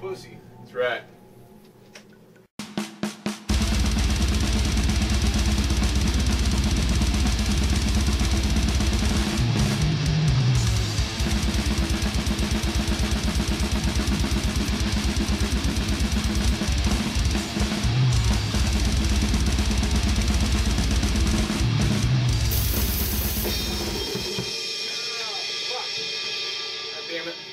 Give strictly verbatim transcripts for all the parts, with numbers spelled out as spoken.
pussy. That's right. Damn it.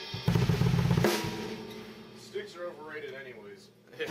Sticks are overrated anyways. Yeah.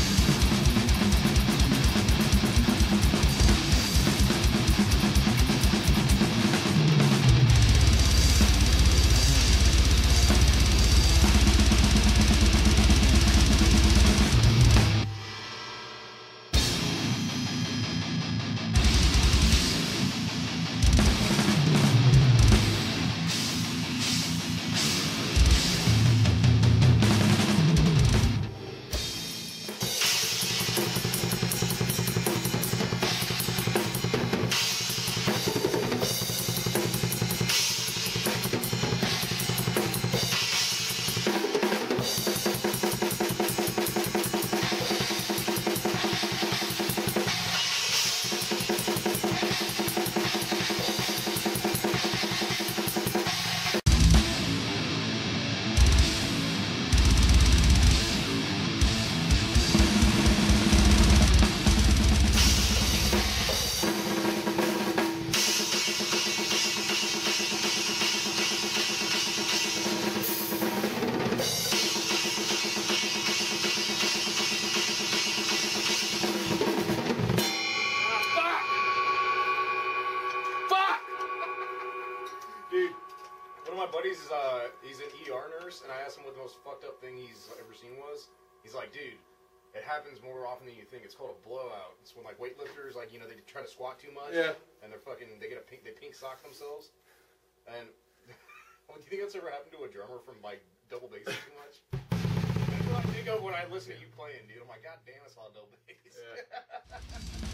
One of my buddies is uh he's an E R nurse, and I asked him what the most fucked up thing he's ever seen was. He's like, dude, it happens more often than you think. It's called a blowout. It's when like weightlifters, like, you know, they try to squat too much. Yeah. And they're fucking they get a pink they pink sock themselves. And well, do you think that's ever happened to a drummer from like double bassing too much? That's what I think of when I listen to you playing, dude. I'm like, god damn, it's all double bass. Yeah.